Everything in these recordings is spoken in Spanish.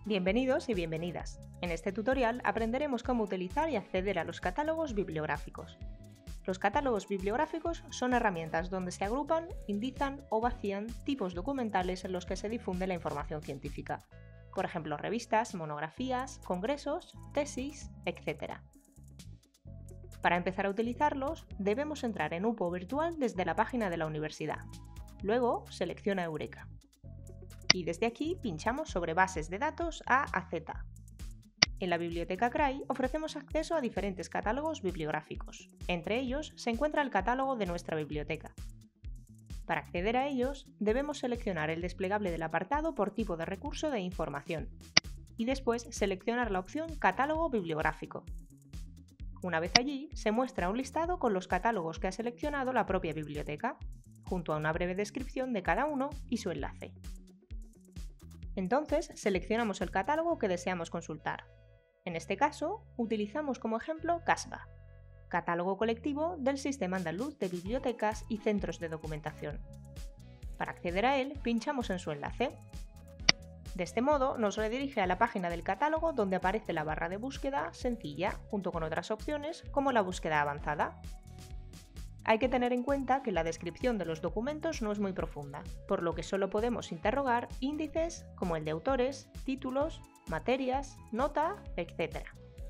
Bienvenidos y bienvenidas. En este tutorial aprenderemos cómo utilizar y acceder a los catálogos bibliográficos. Los catálogos bibliográficos son herramientas donde se agrupan, indizan o vacían tipos documentales en los que se difunde la información científica. Por ejemplo, revistas, monografías, congresos, tesis, etc. Para empezar a utilizarlos, debemos entrar en UPO Virtual desde la página de la universidad. Luego, selecciona Eureka. Y desde aquí pinchamos sobre Bases de datos A a Z. En la biblioteca CRAI ofrecemos acceso a diferentes catálogos bibliográficos. Entre ellos se encuentra el catálogo de nuestra biblioteca. Para acceder a ellos, debemos seleccionar el desplegable del apartado por tipo de recurso de información y después seleccionar la opción Catálogo bibliográfico. Una vez allí, se muestra un listado con los catálogos que ha seleccionado la propia biblioteca, junto a una breve descripción de cada uno y su enlace. Entonces, seleccionamos el catálogo que deseamos consultar. En este caso, utilizamos como ejemplo CASBA, Catálogo Colectivo del Sistema Andaluz de Bibliotecas y Centros de Documentación. Para acceder a él, pinchamos en su enlace. De este modo, nos redirige a la página del catálogo donde aparece la barra de búsqueda sencilla, junto con otras opciones como la búsqueda avanzada. Hay que tener en cuenta que la descripción de los documentos no es muy profunda, por lo que solo podemos interrogar índices como el de autores, títulos, materias, nota, etc.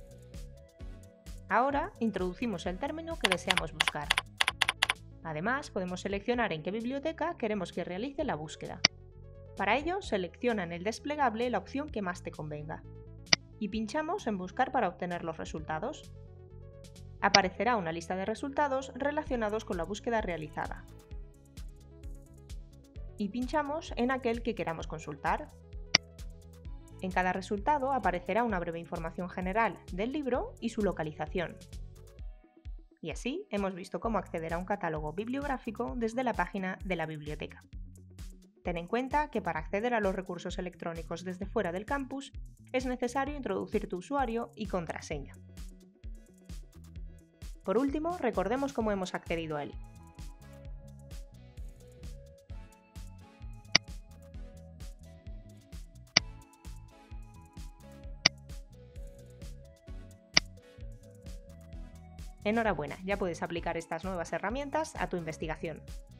Ahora introducimos el término que deseamos buscar. Además, podemos seleccionar en qué biblioteca queremos que realice la búsqueda. Para ello, selecciona en el desplegable la opción que más te convenga y pinchamos en Buscar para obtener los resultados. Aparecerá una lista de resultados relacionados con la búsqueda realizada. Y pinchamos en aquel que queramos consultar. En cada resultado aparecerá una breve información general del libro y su localización. Y así hemos visto cómo acceder a un catálogo bibliográfico desde la página de la biblioteca. Ten en cuenta que para acceder a los recursos electrónicos desde fuera del campus es necesario introducir tu usuario y contraseña. Por último, recordemos cómo hemos accedido a él. Enhorabuena, ya puedes aplicar estas nuevas herramientas a tu investigación.